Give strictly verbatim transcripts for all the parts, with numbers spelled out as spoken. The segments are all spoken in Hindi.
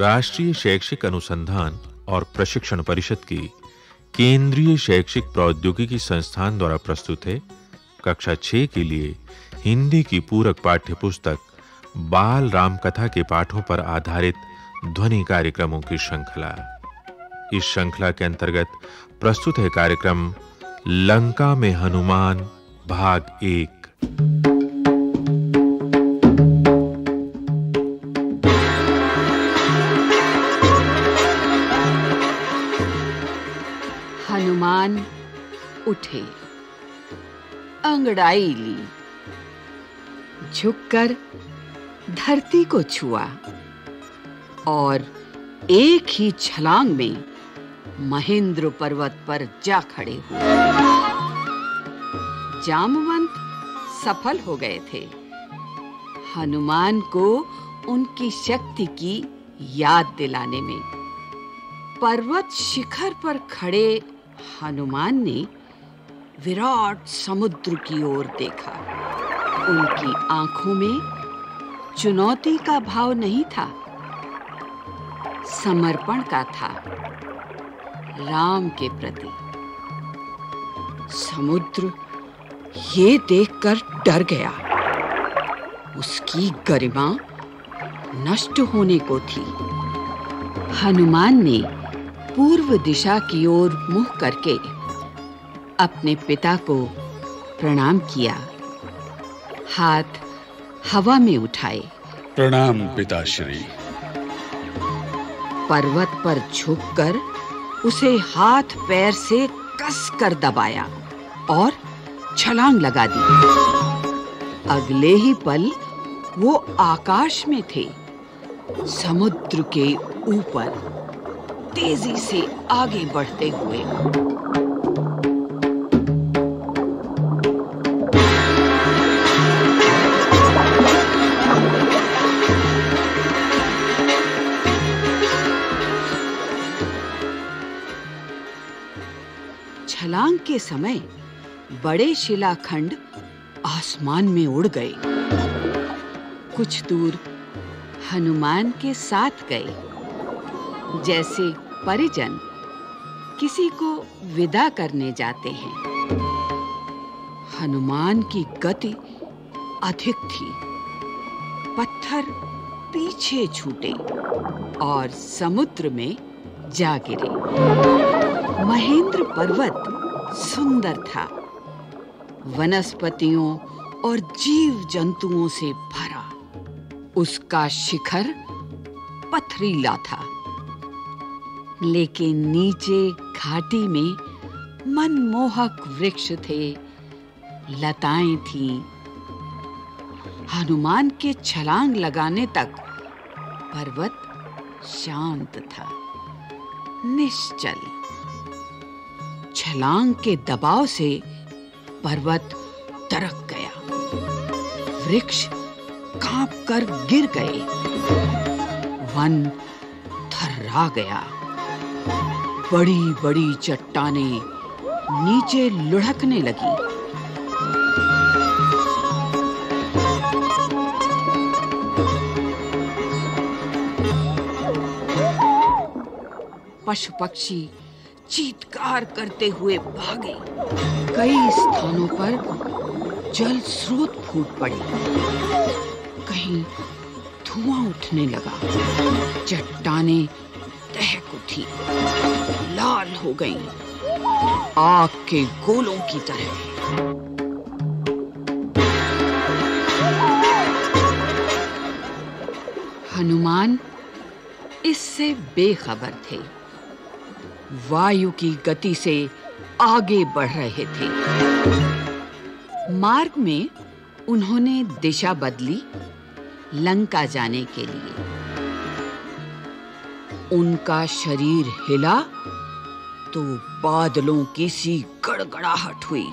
राष्ट्रीय शैक्षिक अनुसंधान और प्रशिक्षण परिषद की केंद्रीय शैक्षिक प्रौद्योगिकी संस्थान द्वारा प्रस्तुत है कक्षा छह के लिए हिंदी की पूरक पाठ्य पुस्तक बाल राम कथा के पाठों पर आधारित ध्वनि कार्यक्रमों की श्रृंखला। इस श्रृंखला के अंतर्गत प्रस्तुत है कार्यक्रम लंका में हनुमान भाग एक। हनुमान उठे, अंगड़ाई ली, झुककर धरती को छुआ और एक ही छलांग में महेंद्र पर्वत पर जा खड़े हुए। जामवंत सफल हो गए थे। हनुमान को उनकी शक्ति की याद दिलाने में। पर्वत शिखर पर खड़े हनुमान ने विराट समुद्र की ओर देखा। उनकी आंखों में चुनौती का भाव नहीं था, समर्पण का था, राम के प्रति। समुद्र ये देखकर डर गया। उसकी गरिमा नष्ट होने को थी। हनुमान ने पूर्व दिशा की ओर मुंह करके अपने पिता को प्रणाम किया। हाथ हवा में उठाए। प्रणाम पिताश्री। पर्वत पर झुककर उसे हाथ पैर से कसकर दबाया और छलांग लगा दी। अगले ही पल वो आकाश में थे, समुद्र के ऊपर तेजी से आगे बढ़ते हुए। छलांग के समय बड़े शिलाखंड आसमान में उड़ गए। कुछ दूर हनुमान के साथ गए, जैसे परिजन किसी को विदा करने जाते हैं। हनुमान की गति अधिक थी। पत्थर पीछे छूटे और समुद्र में जा गिरे। महेंद्र पर्वत सुंदर था, वनस्पतियों और जीव जंतुओं से भरा। उसका शिखर पथरीला था, लेकिन नीचे घाटी में मनमोहक वृक्ष थे, लताएं थीं। हनुमान के छलांग लगाने तक पर्वत शांत था, निश्चल। छलांग के दबाव से पर्वत दरक गया। वृक्ष कांपकर गिर गए। वन थर्रा गया। बड़ी-बड़ी चट्टानें नीचे लुढ़कने लगी। पशु पक्षी चीत्कार करते हुए भागे। कई स्थानों पर जल स्रोत फूट पड़े। कहीं धुआं उठने लगा। चट्टानें दहक उठी, लाल हो गईं, आग के गोलों की तरह। हनुमान इससे बेखबर थे। वायु की गति से आगे बढ़ रहे थे। मार्ग में उन्होंने दिशा बदली लंका जाने के लिए। उनका शरीर हिला तो बादलों की सी गड़गड़ाहट हुई।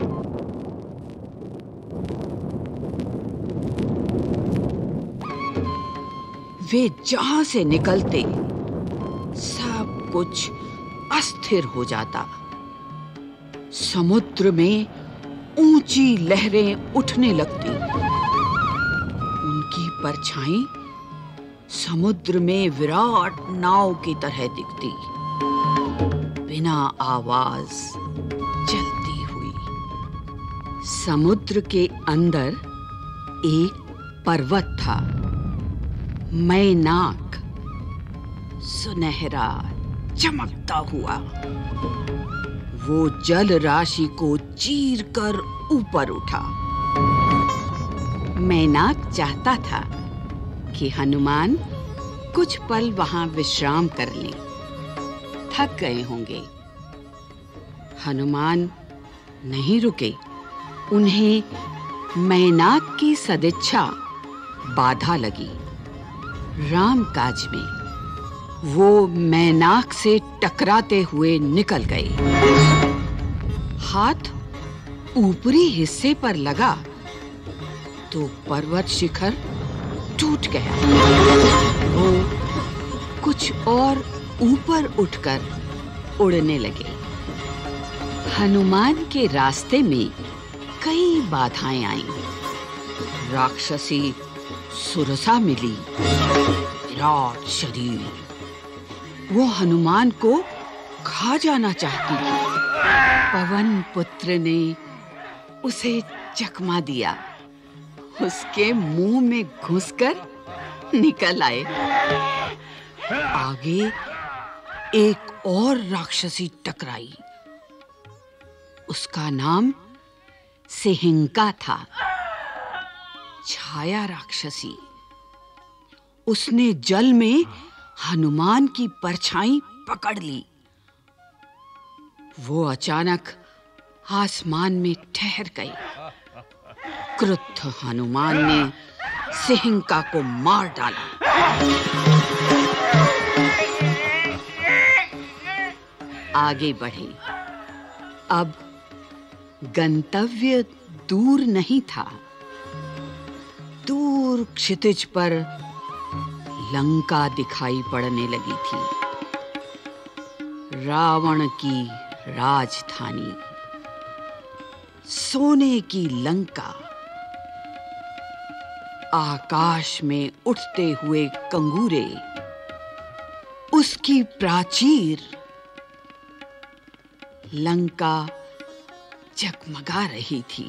वे जहां से निकलते सब कुछ अस्थिर हो जाता। समुद्र में ऊंची लहरें उठने लगती। उनकी परछाई समुद्र में विराट नाव की तरह दिखती, बिना आवाज चलती हुई। समुद्र के अंदर एक पर्वत था, मैनाक, सुनहरा, चमकता हुआ। वो जल राशि को चीरकर ऊपर उठा। मैनाक चाहता था कि हनुमान कुछ पल वहां विश्राम कर लें, थक गए होंगे। हनुमान नहीं रुके। उन्हें मैनाक की सदिच्छा बाधा लगी। राम काज में वो मैनाक से टकराते हुए निकल गए। हाथ ऊपरी हिस्से पर लगा तो पर्वत शिखर टूट गया। वो कुछ और ऊपर उठकर उड़ने लगे। हनुमान के रास्ते में कई बाधाएं आईं। राक्षसी सुरसा मिली, विराट शरीर। वो हनुमान को खा जाना चाहती थी। पवन पुत्र ने उसे चकमा दिया, उसके मुंह में घुसकर निकल आए। आगे एक और राक्षसी टकराई। उसका नाम सिहिंका था, छाया राक्षसी। उसने जल में हनुमान की परछाई पकड़ ली। वो अचानक आसमान में ठहर गई। क्रुद्ध हनुमान ने सिहिंका को मार डाला। आगे बढ़े। अब गंतव्य दूर नहीं था। दूर क्षितिज पर लंका दिखाई पड़ने लगी थी, रावण की राजधानी, सोने की लंका। आकाश में उठते हुए कंगूरे, उसकी प्राचीर। लंका जगमगा रही थी।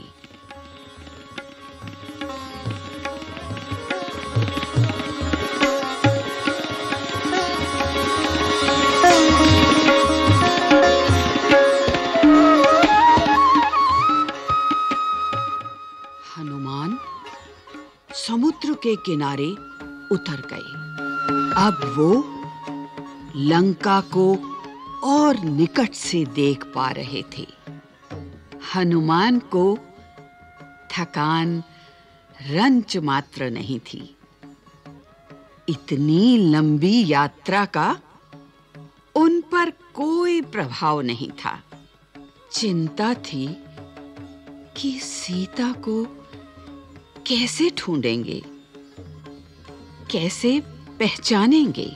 हनुमान समुद्र के किनारे उतर गए। अब वो लंका को और निकट से देख पा रहे थे। हनुमान को थकान रंच मात्र नहीं थी। इतनी लंबी यात्रा का उन पर कोई प्रभाव नहीं था। चिंता थी कि सीता को कैसे ढूंढेंगे, कैसे पहचानेंगे।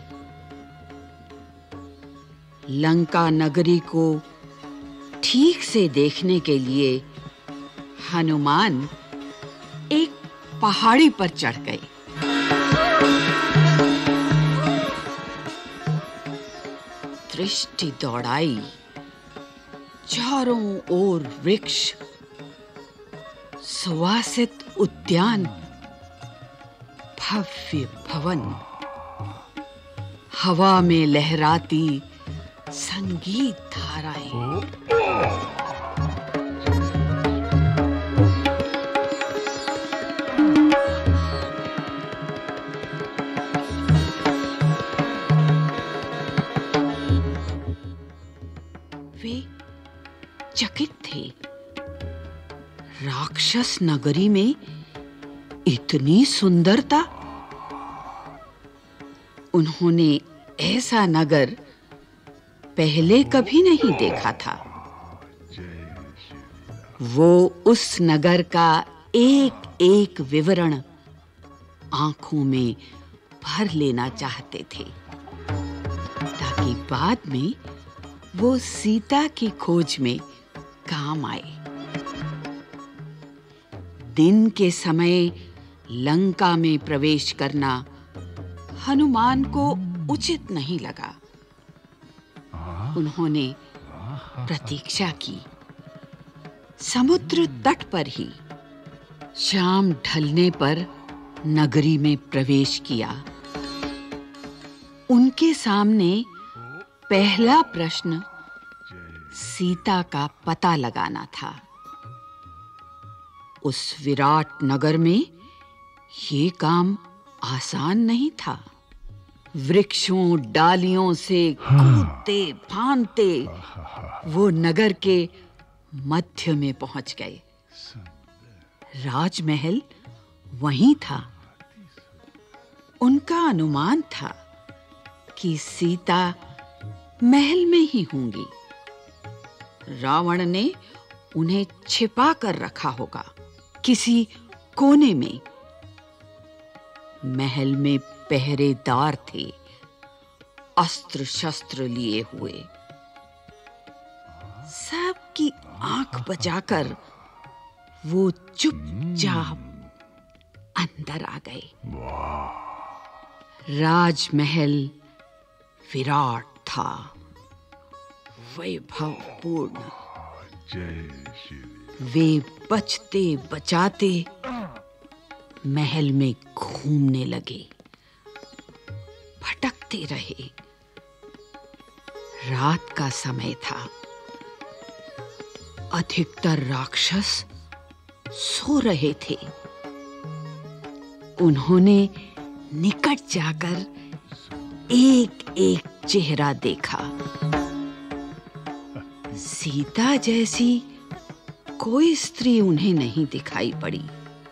लंका नगरी को ठीक से देखने के लिए हनुमान एक पहाड़ी पर चढ़ गए। दृष्टि दौड़ाई। चारों ओर वृक्ष, सुवासित उद्यान, भव्य भवन, हवा में लहराती संगीत धाराएं। वे चकित थे। राक्षस नगरी में इतनी सुंदरता। उन्होंने ऐसा नगर पहले कभी नहीं देखा था। वो उस नगर का एक एक विवरण आंखों में भर लेना चाहते थे, ताकि बाद में वो सीता की खोज में काम आए। दिन के समय लंका में प्रवेश करना हनुमान को उचित नहीं लगा। उन्होंने प्रतीक्षा की। समुद्र तट पर ही शाम ढलने पर नगरी में प्रवेश किया। उनके सामने पहला प्रश्न सीता का पता लगाना था। उस विराट नगर में ये काम आसान नहीं था। वृक्षों डालियों से कूदते फांदते वो नगर के मध्य में पहुंच गए। राजमहल वहीं था। उनका अनुमान था कि सीता महल में ही होंगी। रावण ने उन्हें छिपा कर रखा होगा किसी कोने में। महल में पहरेदार थे, अस्त्र शस्त्र लिए हुए। सबकी आंख बचाकर वो चुपचाप अंदर आ गए। राजमहल विराट था, वैभवपूर्ण। वे बचते बचाते महल में घूमने लगे, भटकते रहे। रात का समय था। अधिकतर राक्षस सो रहे थे। उन्होंने निकट जाकर एक-एक चेहरा देखा। सीता जैसी कोई स्त्री उन्हें नहीं दिखाई पड़ी।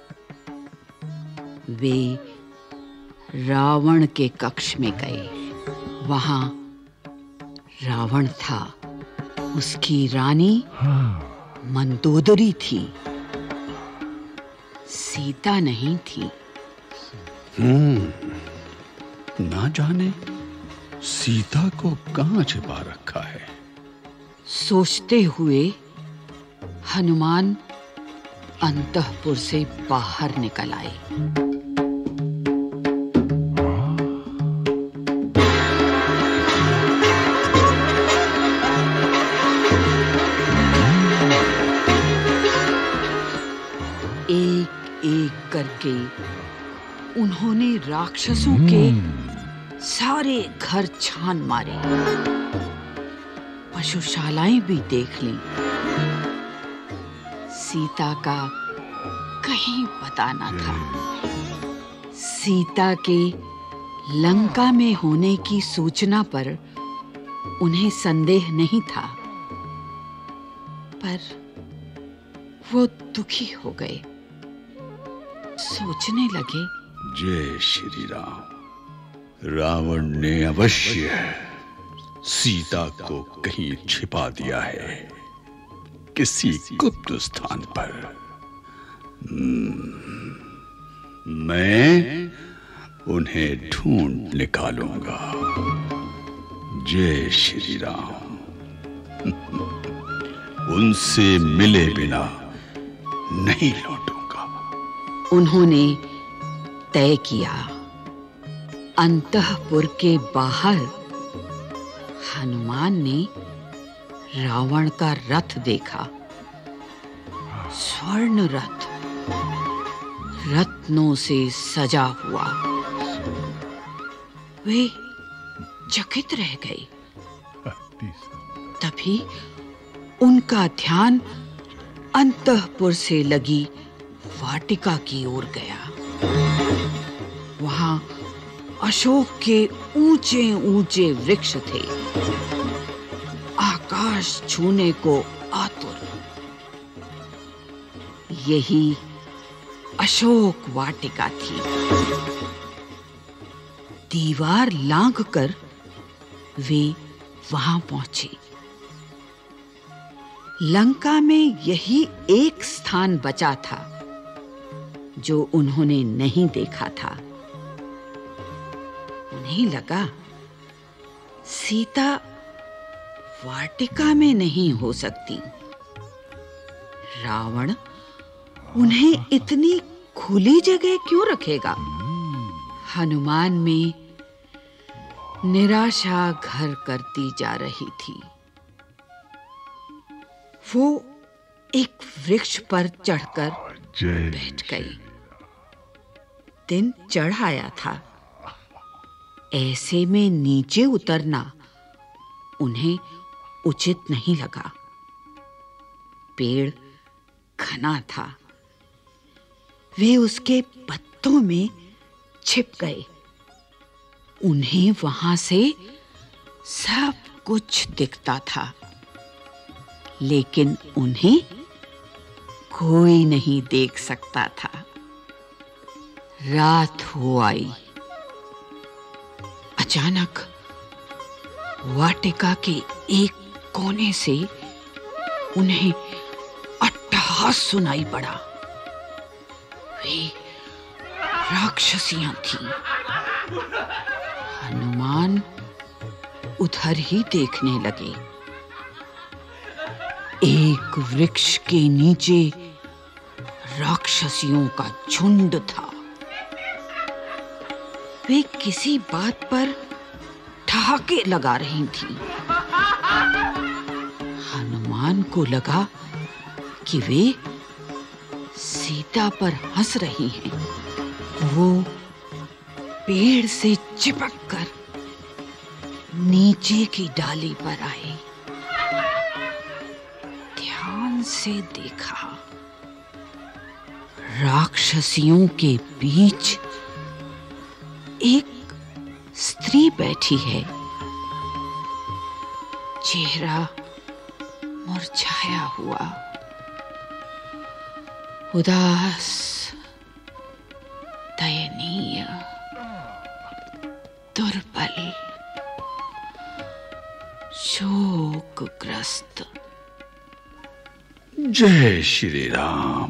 वे रावण के कक्ष में गए। वहां रावण था। उसकी रानी मंदोदरी थी। सीता नहीं थी। हम्म ना जाने सीता को कहां छिपा रखा है। सोचते हुए हनुमान अंतःपुर से बाहर निकल आए। एक एक करके उन्होंने राक्षसों के सारे घर छान मारे। पशुशालाएं भी देख लीं। सीता का कहीं पता न था। सीता के लंका में होने की सूचना पर उन्हें संदेह नहीं था, पर वो दुखी हो गए। सोचने लगे, जय श्री राम। रावण ने अवश्य सीता को कहीं छिपा दिया है, किसी गुप्त स्थान पर। मैं उन्हें ढूंढ निकालूंगा। जय श्री राम। उनसे मिले बिना नहीं लौटूंगा। उन्होंने तय किया। अंतःपुर के बाहर हनुमान ने रावण का रथ देखा। स्वर्ण रथ, रत्नों से सजा हुआ। वे चकित रह गए। तभी उनका ध्यान अंतःपुर से लगी वाटिका की ओर गया। वहां अशोक के ऊंचे ऊंचे वृक्ष थे, आकाश छूने को आतुर। यही अशोक वाटिका थी। दीवार लांघकर वे वहां पहुंचे। लंका में यही एक स्थान बचा था जो उन्होंने नहीं देखा था। उन्हें लगा सीता वाटिका में नहीं हो सकती। रावण उन्हें इतनी खुली जगह क्यों रखेगा? हनुमान में निराशा घर करती जा रही थी। वो एक वृक्ष पर चढ़कर बैठ गई। दिन चढ़ आया था। ऐसे में नीचे उतरना उन्हें उचित नहीं लगा। पेड़ घना था। वे उसके पत्तों में छिप गए। उन्हें वहां से सब कुछ दिखता था, लेकिन उन्हें कोई नहीं देख सकता था। रात हो आई। अचानक वाटिका के एक कोने से उन्हें अट्टहास सुनाई पड़ा। वे राक्षसियां थीं। हनुमान उधर ही देखने लगे। एक वृक्ष के नीचे राक्षसियों का झुंड था। वे किसी बात पर ठहाके लगा रही थीं। हनुमान को लगा कि वे सीता पर हंस रही हैं। वो पेड़ से चिपककर नीचे की डाली पर आए। ध्यान से देखा। राक्षसियों के बीच एक स्त्री बैठी है। चेहरा मुरझाया हुआ, उदास, दयनीय, दुर्बल, शोकग्रस्त। जय श्री राम।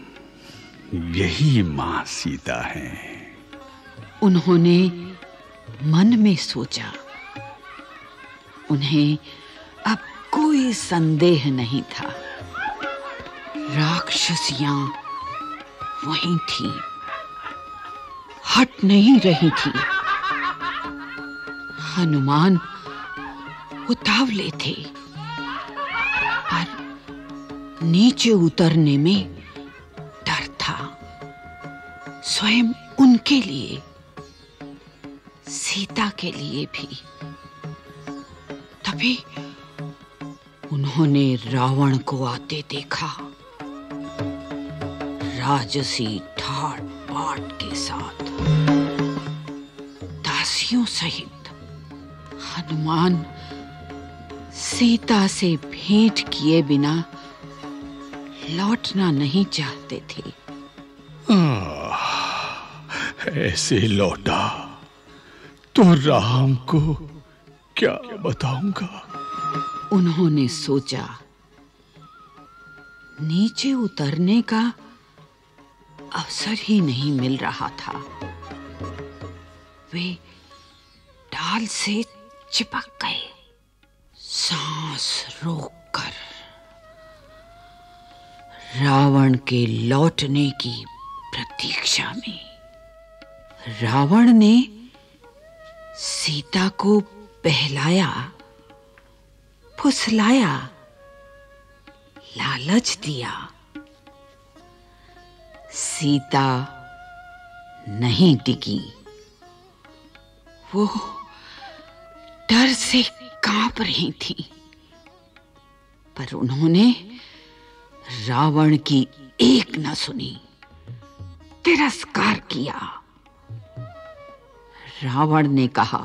यही मां सीता है। उन्होंने मन में सोचा। उन्हें अब कोई संदेह नहीं था। राक्षसियां वहीं थीं, हट नहीं रही थी। हनुमान उतावले थे, पर नीचे उतरने में डर था। स्वयं उनके लिए, सीता के लिए भी। तभी उन्होंने रावण को आते देखा, राजसी ठाट बाट के साथ, दासियों सहित। हनुमान सीता से भेंट किए बिना लौटना नहीं चाहते थे। आह, ऐसे लौटा तो राम को क्या बताऊंगा। उन्होंने सोचा, नीचे उतरने का अवसर ही नहीं मिल रहा था। वे डाल से चिपक गए। सांस रोककर रावण के लौटने की प्रतीक्षा में रावण ने सीता को बहलाया, फुसलाया, लालच दिया। सीता नहीं टिकी। वो डर से कांप रही थी। पर उन्होंने रावण की एक न सुनी, तिरस्कार किया। रावण ने कहा,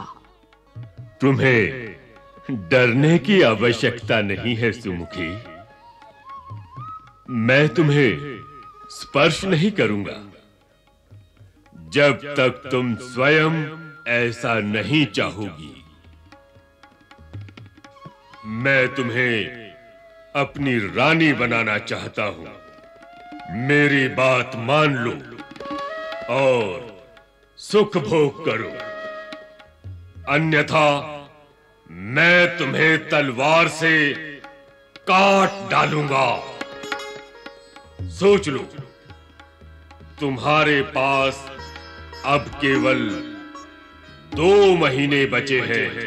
तुम्हें डरने की आवश्यकता नहीं है सुमुखी। मैं तुम्हें स्पर्श नहीं करूंगा जब तक तुम स्वयं ऐसा नहीं चाहोगी। मैं तुम्हें अपनी रानी बनाना चाहता हूं। मेरी बात मान लो और सुख भोग करो, अन्यथा मैं तुम्हें तलवार से काट डालूंगा। सोच लो, तुम्हारे पास अब केवल दो महीने बचे हैं।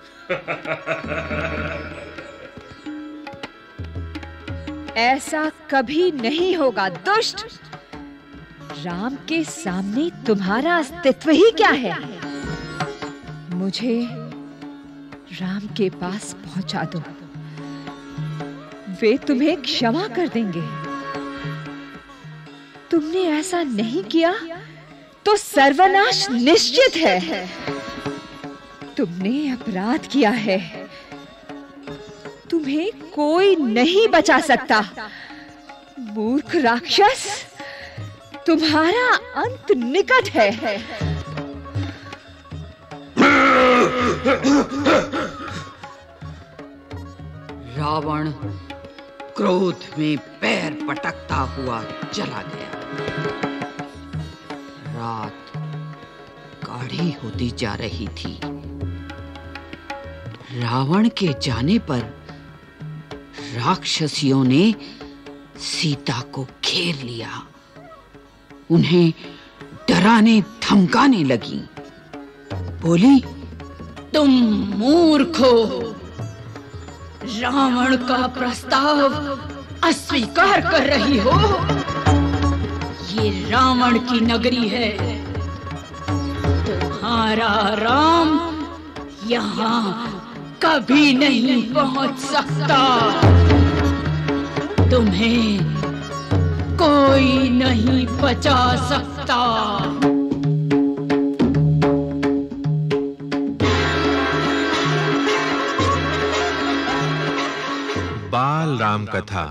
ऐसा कभी नहीं होगा दुष्ट। राम के सामने तुम्हारा अस्तित्व ही क्या है? मुझे राम के पास पहुंचा दो, वे तुम्हें क्षमा कर देंगे। तुमने ऐसा नहीं किया तो सर्वनाश निश्चित है। तुमने अपराध किया है, तुम्हें कोई नहीं बचा सकता। मूर्ख राक्षस, तुम्हारा अंत निकट है। रावण क्रोध में पैर पटकता हुआ चला गया। रात गाढ़ी होती जा रही थी। रावण के जाने पर राक्षसियों ने सीता को घेर लिया। उन्हें डराने धमकाने लगी। बोली, तुम मूर्ख हो, रावण का प्रस्ताव अस्वीकार कर रही हो। ये रावण की नगरी है, तुम्हारा राम यहाँ कभी नहीं पहुंच सकता। तुम्हें कोई नहीं बचा सकता। बाल राम कथा।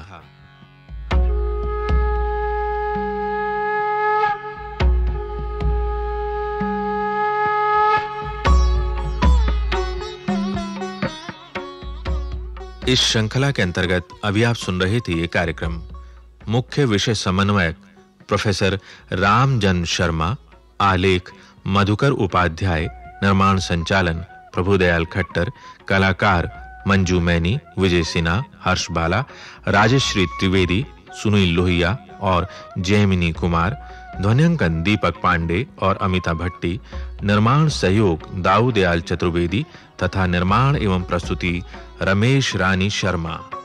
इस श्रृंखला के अंतर्गत अभी आप सुन रहे थे ये कार्यक्रम। मुख्य विषय समन्वयक प्रोफेसर रामजन शर्मा, आलेख मधुकर उपाध्याय, निर्माण संचालन प्रभुदयाल खट्टर, कलाकार मंजू मैनी, विजय सिन्हा, हर्ष बाला, राजश्री त्रिवेदी, सुनील लोहिया और जैमिनी कुमार, ध्वन्यांकन दीपक पांडे और अमिता भट्टी, निर्माण सहयोग दाऊदयाल चतुर्वेदी तथा निर्माण एवं प्रस्तुति रमेश रानी शर्मा।